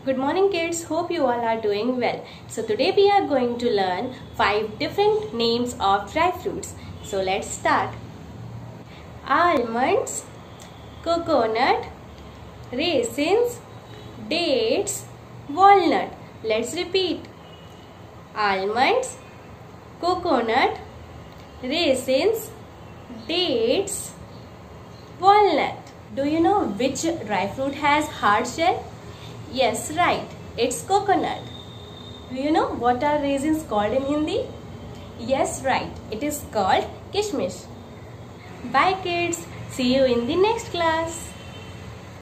Good morning kids, hope you all are doing well. So today we are going to learn 5 different names of dry fruits. So let's start. Almonds, coconut, raisins, dates, walnut. Let's repeat. Almonds, coconut, raisins, dates, walnut. Do you know which dry fruit has hard shell? Yes, right. It's coconut. Do you know what are raisins called in Hindi? Yes, right. It is called Kishmish. Bye kids. See you in the next class.